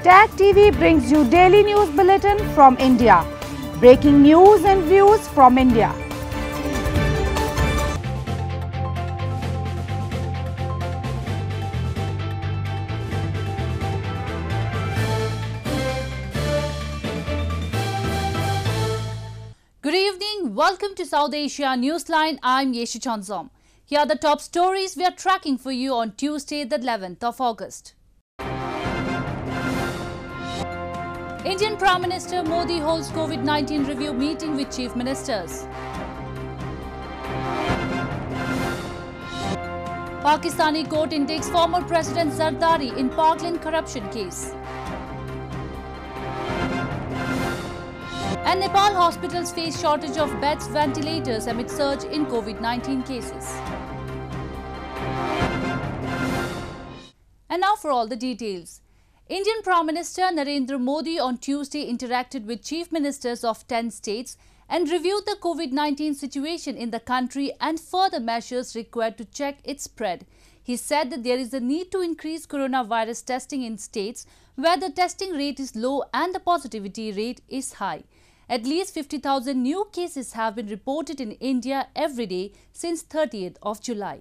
Tag TV brings you daily news bulletin from India. Breaking news and views from India. Good evening. Welcome to South Asia Newsline. I'm Yeshi Chanzom. Here are the top stories we are tracking for you on Tuesday, the 11th of August. Indian Prime Minister Modi holds COVID-19 review meeting with chief ministers. Pakistani court indicts former President Zardari in Parkland corruption case. And Nepal hospitals face shortage of beds, ventilators amid surge in COVID-19 cases. And now for all the details. Indian Prime Minister Narendra Modi on Tuesday interacted with chief ministers of 10 states and reviewed the COVID-19 situation in the country and further measures required to check its spread. He said that there is a need to increase coronavirus testing in states where the testing rate is low and the positivity rate is high. At least 50,000 new cases have been reported in India every day since 30th of July.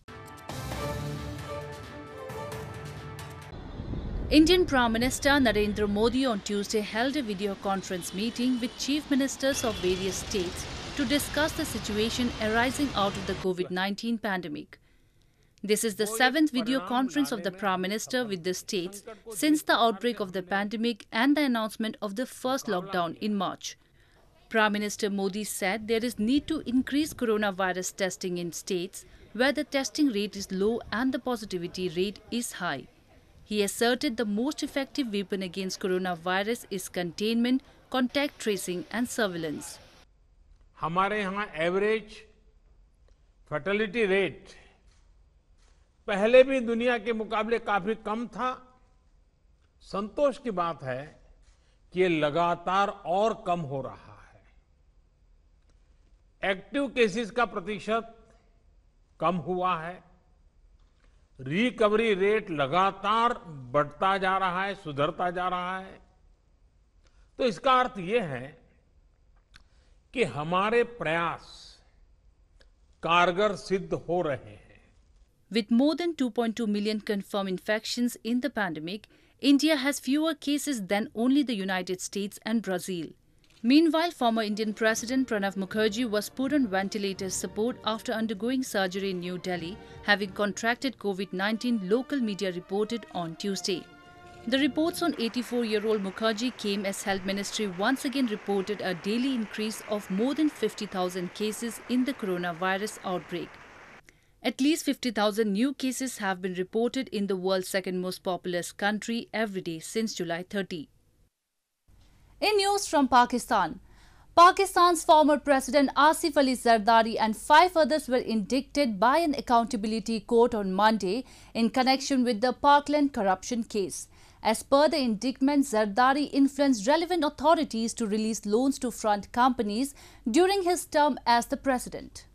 Indian Prime Minister Narendra Modi on Tuesday held a video conference meeting with chief ministers of various states to discuss the situation arising out of the COVID-19 pandemic. This is the 7th video conference of the Prime Minister with the states since the outbreak of the pandemic and the announcement of the first lockdown in March. Prime Minister Modi said there is need to increase coronavirus testing in states where the testing rate is low and the positivity rate is high. He asserted the most effective weapon against coronavirus is containment, contact tracing and surveillance. हमारे यहाँ average fertility rate पहले भी दुनिया के मुकाबले काफी कम था। संतोष की बात है कि ये लगातार और कम हो रहा है। एक्टिव केसेस का प्रतिशत कम हुआ है। रिकवरी रेट लगातार बढ़ता जा रहा है, सुधरता जा रहा है। तो इसका अर्थ ये है कि हमारे प्रयास कारगर सिद्ध हो रहे हैं। With more than 2.2 million confirmed infections in the pandemic, India has fewer cases than only the United States and Brazil. Meanwhile, former Indian President Pranab Mukherjee was put on ventilator support after undergoing surgery in New Delhi, having contracted COVID-19, local media reported on Tuesday. The reports on 84-year-old Mukherjee came as Health Ministry once again reported a daily increase of more than 50,000 cases in the coronavirus outbreak. At least 50,000 new cases have been reported in the world's second most populous country every day since July 30. In news from Pakistan, Pakistan's former President Asif Ali Zardari and 5 others were indicted by an accountability court on Monday in connection with the Parkland corruption case. As per the indictment, Zardari influenced relevant authorities to release loans to front companies during his term as the president.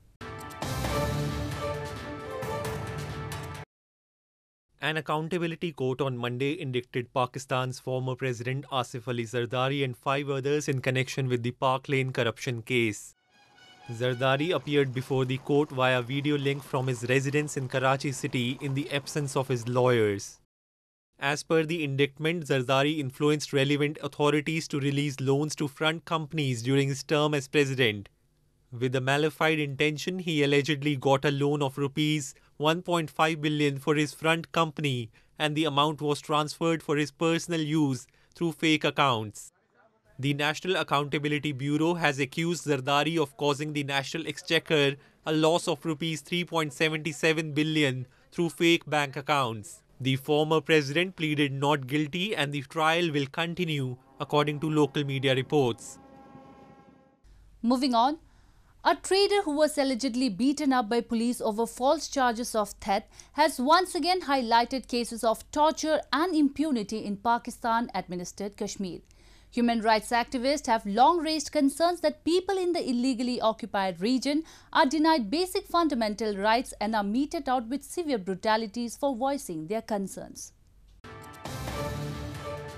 An accountability court on Monday indicted Pakistan's former President Asif Ali Zardari and 5 others in connection with the Park Lane corruption case. Zardari appeared before the court via video link from his residence in Karachi city in the absence of his lawyers. As per the indictment, Zardari influenced relevant authorities to release loans to front companies during his term as president. With a malified intention, he allegedly got a loan of rupees 1.5 billion for his front company and the amount was transferred for his personal use through fake accounts. The National Accountability Bureau has accused Zardari of causing the National Exchequer a loss of rupees 3.77 billion through fake bank accounts. The former president pleaded not guilty and the trial will continue, according to local media reports. Moving on. A trader who was allegedly beaten up by police over false charges of theft has once again highlighted cases of torture and impunity in Pakistan-administered Kashmir. Human rights activists have long raised concerns that people in the illegally occupied region are denied basic fundamental rights and are meted out with severe brutalities for voicing their concerns.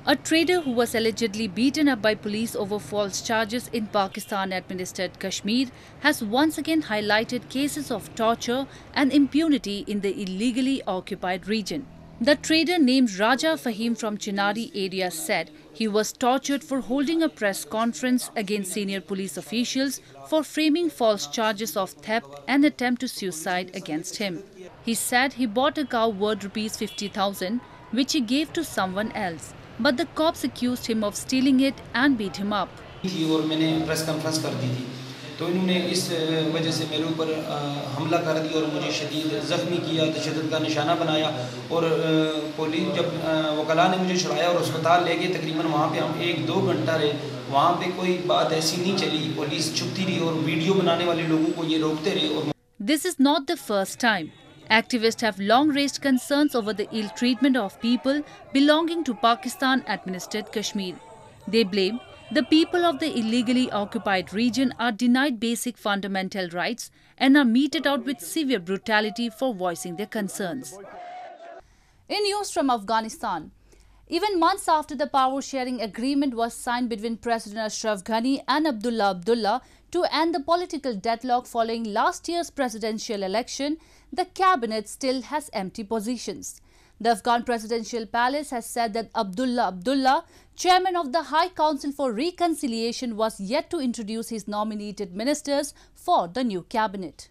A trader who was allegedly beaten up by police over false charges in Pakistan-administered Kashmir has once again highlighted cases of torture and impunity in the illegally occupied region. The trader named Raja Fahim from Chinari area said he was tortured for holding a press conference against senior police officials for framing false charges of theft and attempt to suicide against him. He said he bought a cow worth ₹50,000 which he gave to someone else, but the cops accused him of stealing it and beat him up. और मैंने press conference कर दी थी तो इन्होंने इस वजह से मेरे ऊपर हमला कर दिया और मुझे शदीद ज़ख्मी किया, तशद्दुद का निशाना बनाया और पुलिस जब वकला ने मुझे छुड़ाया और अस्पताल ले गए, तकरीबन वहाँ पे हम 1-2 घंटा रहे। वहाँ पे कोई बात ऐसी नहीं चली, पुलिस छुपती रही और वीडियो बनाने वाले लोगों को ये रोकते रहे। और This is not the first time. Activists have long raised concerns over the ill treatment of people belonging to Pakistan-administered Kashmir. They blame the people of the illegally occupied region are denied basic fundamental rights and are meted out with severe brutality for voicing their concerns. In news from Afghanistan, even months after the power-sharing agreement was signed between President Ashraf Ghani and Abdullah Abdullah to end the political deadlock following last year's presidential election, the cabinet still has empty positions. The Afghan presidential palace has said that Abdullah Abdullah, chairman of the High Council for Reconciliation, was yet to introduce his nominated ministers for the new cabinet.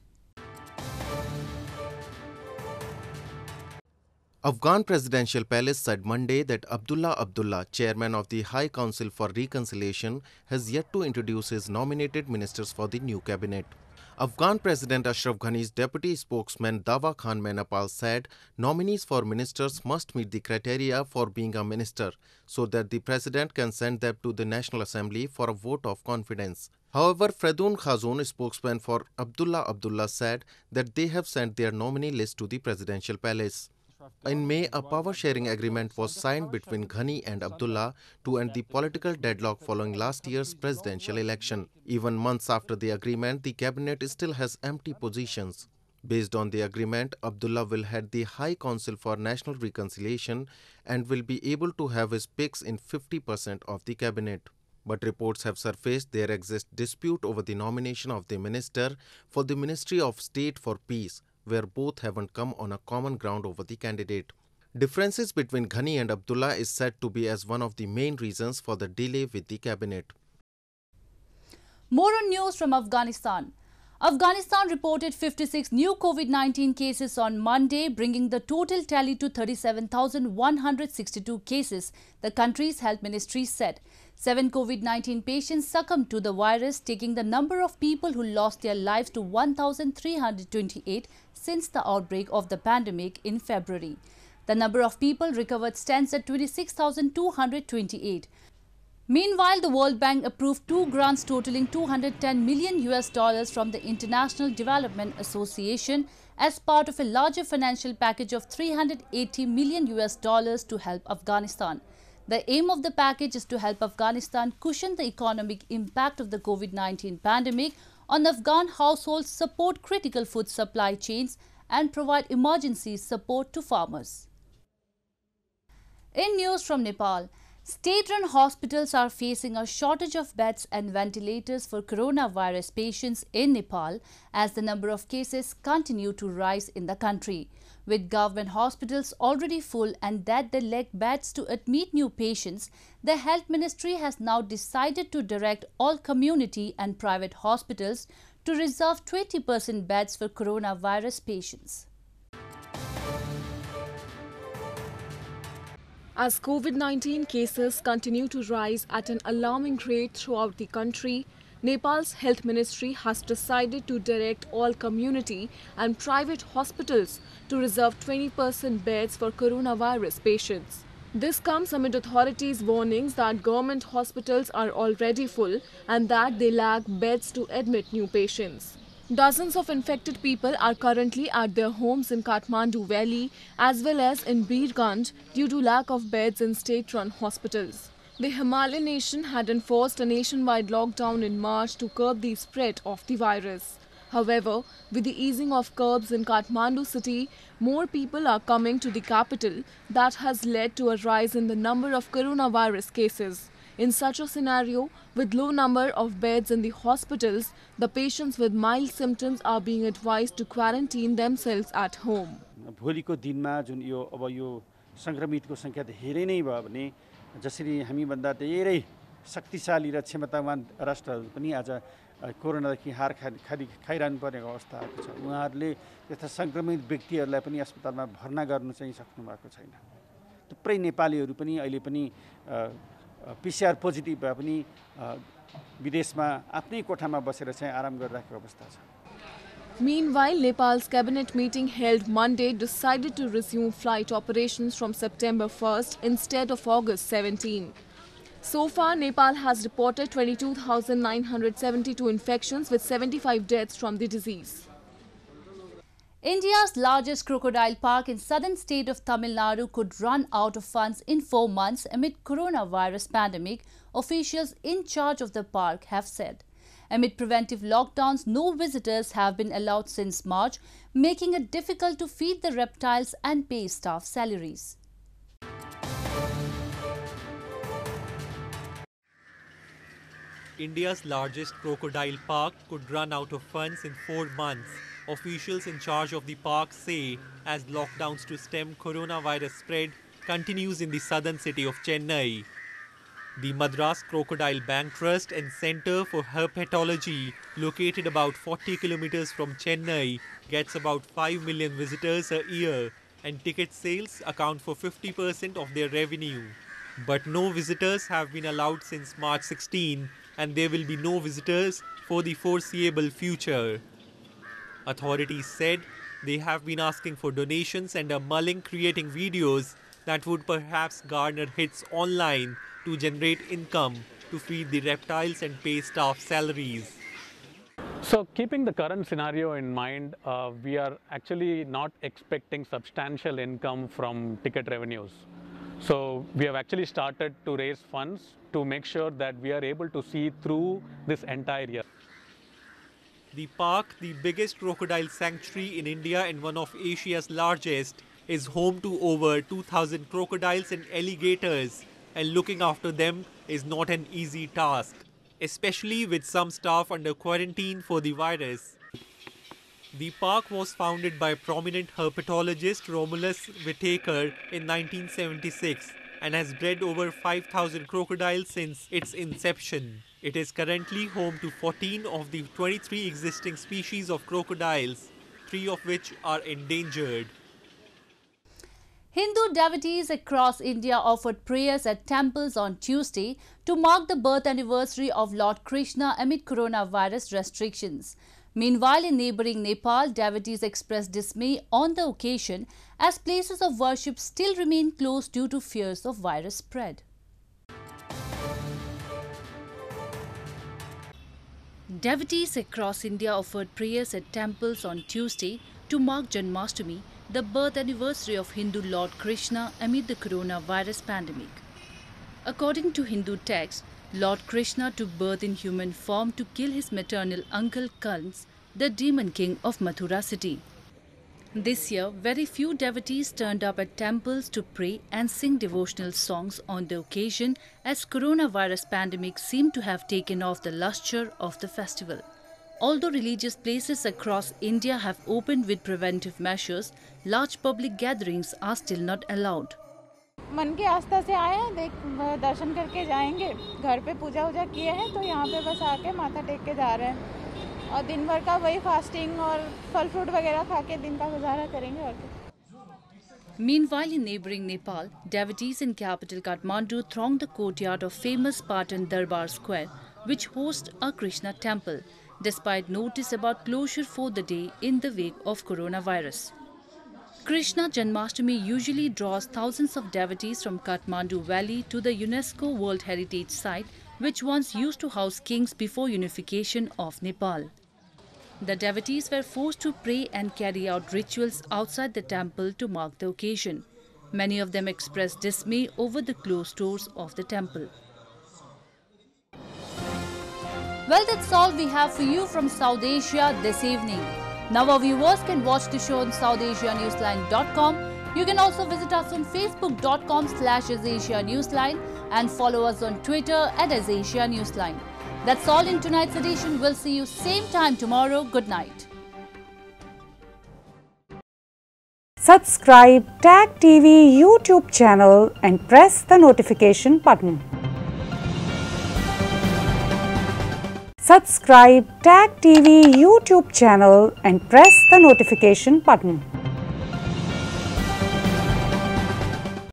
Afghan Presidential Palace said Monday that Abdullah Abdullah, chairman of the High Council for Reconciliation, has yet to introduce his nominated ministers for the new cabinet. Afghan President Ashraf Ghani's deputy spokesman Dawa Khan Manapal said nominees for ministers must meet the criteria for being a minister so that the president can send them to the National Assembly for a vote of confidence. However, Fredun Khazun, spokesman for Abdullah Abdullah, said that they have sent their nominee list to the presidential palace. In May, a power-sharing agreement was signed between Ghani and Abdullah to end the political deadlock following last year's presidential election. Even months after the agreement, the cabinet still has empty positions. Based on the agreement, Abdullah will head the High Council for National Reconciliation and will be able to have his picks in 50% of the cabinet. But reports have surfaced there exists dispute over the nomination of the minister for the Ministry of State for Peace, where both haven't come on a common ground over the candidate. Differences between Ghani and Abdullah is said to be as one of the main reasons for the delay with the cabinet. More on news from Afghanistan. Afghanistan reported 56 new COVID-19 cases on Monday, bringing the total tally to 37,162 cases, the country's health ministry said. 7 COVID-19 patients succumbed to the virus, taking the number of people who lost their lives to 1,328 since the outbreak of the pandemic in February. The number of people recovered stands at 26,228. Meanwhile, the World Bank approved 2 grants totaling $210 million from the International Development Association as part of a larger financial package of $380 million to help Afghanistan. The aim of the package is to help Afghanistan cushion the economic impact of the COVID-19 pandemic on Afghan households, support critical food supply chains, and provide emergency support to farmers. In news from Nepal, state-run hospitals are facing a shortage of beds and ventilators for coronavirus patients in Nepal as the number of cases continue to rise in the country. With government hospitals already full and that they lack beds to admit new patients, the Health Ministry has now decided to direct all community and private hospitals to reserve 20% beds for coronavirus patients. As COVID-19 cases continue to rise at an alarming rate throughout the country, Nepal's health ministry has decided to direct all community and private hospitals to reserve 20% beds for coronavirus patients. This comes amid authorities' warnings that government hospitals are already full and that they lack beds to admit new patients. Dozens of infected people are currently at their homes in Kathmandu Valley as well as in Birganj due to lack of beds in state-run hospitals. The Himalayan nation had enforced a nationwide lockdown in March to curb the spread of the virus. However, with the easing of curbs in Kathmandu city, more people are coming to the capital. That has led to a rise in the number of coronavirus cases. In such a scenario, with low number of beds in the hospitals, the patients with mild symptoms are being advised to quarantine themselves at home. भोलिको दिनमा जुन यो अब यो संक्रमितको संख्या धेरै नै भयो भने जसरी हामी भन्दा धेरै शक्तिशाली र क्षमतावान राष्ट्रहरू पनि आज कोरोनादेखि हार खाइरहनु पर्ने अवस्था आएको छ। उहाँहरूले त्यस्ता संक्रमित व्यक्तिहरूलाई पनि अस्पतालमा भर्ना गर्न चाहिँ सक्नु भएको छैन। थुप्रै नेपालीहरू पनि अहिले पनि PCR पोजिटिभ भए पनि विदेशमा आफ्नै कोठामा बसेर चाहिँ आराम गरिरहेको अवस्था छ। Meanwhile, Nepal's cabinet meeting held Monday decided to resume flight operations from September 1st instead of August 17. So far, Nepal has reported 22,972 infections with 75 deaths from the disease. India's largest crocodile park in southern state of Tamil Nadu could run out of funds in 4 months amid coronavirus pandemic, officials in charge of the park have said. Amid preventive lockdowns, no visitors have been allowed since March, making it difficult to feed the reptiles and pay staff salaries. India's largest crocodile park could run out of funds in 4 months. Officials in charge of the park say as lockdowns to stem coronavirus spread continues in the southern city of Chennai. The Madras Crocodile Bank Trust and Centre for Herpetology, located about 40 kilometers from Chennai, gets about 5 million visitors a year, and ticket sales account for 50% of their revenue. But no visitors have been allowed since March 16, and there will be no visitors for the foreseeable future. Authorities said they have been asking for donations and are mulling creating videos that would perhaps garner hits online to generate income to feed the reptiles and pay staff salaries. So keeping the current scenario in mind, we are actually not expecting substantial income from ticket revenues. So we have actually started to raise funds to make sure that we are able to see through this entire year. The park, the biggest crocodile sanctuary in India and one of Asia's largest, is home to over 2,000 crocodiles and alligators, and looking after them is not an easy task, especially with some staff under quarantine for the virus. The park was founded by prominent herpetologist Romulus Whittaker in 1976 and has bred over 5,000 crocodiles since its inception. It is currently home to 14 of the 23 existing species of crocodiles, 3 of which are endangered. Hindu devotees across India offered prayers at temples on Tuesday to mark the birth anniversary of Lord Krishna amid coronavirus restrictions. Meanwhile, in neighbouring Nepal, devotees expressed dismay on the occasion as places of worship still remain closed due to fears of virus spread. Devotees across India offered prayers at temples on Tuesday to mark Janmashtami, the birth anniversary of Hindu Lord Krishna amid the coronavirus pandemic. According to Hindu texts, Lord Krishna took birth in human form to kill his maternal uncle Kans, the demon king of Mathura city. This year, very few devotees turned up at temples to pray and sing devotional songs on the occasion as coronavirus pandemic seemed to have taken off the lustre of the festival. Although religious places across India have opened with preventive measures, large public gatherings are still not allowed. मन की आस्था से आए हैं, दर्शन करके जाएंगे, घर पे पूजा वूजा किए हैं तो यहाँ पे बस आके माथा टेक के जा रहे हैं और दिन भर का वही फास्टिंग और फल फ्रूट वगैरह खा के दिन का गुजारा करेंगे और क्या. Meanwhile, in neighbouring Nepal, devotees in capital Kathmandu thronged the courtyard of famous Patan Darbar Square, which hosts a Krishna temple, despite notice about closure for the day in the wake of coronavirus. Krishna Janmashtami usually draws thousands of devotees from Kathmandu Valley to the UNESCO World Heritage Site, which once used to house kings before unification of Nepal. The devotees were forced to pray and carry out rituals outside the temple to mark the occasion. Many of them expressed dismay over the closed doors of the temple. Well, that's all we have for you from South Asia this evening. Now our viewers can watch the show on SouthAsiaNewsline.com. You can also visit us on Facebook.com/AsAsiaNewsline and follow us on Twitter @AsAsiaNewsline. That's all in tonight's edition. We'll see you same time tomorrow. Good night. Subscribe TAG TV YouTube channel and press the notification button. Subscribe TAG TV YouTube channel and press the notification button.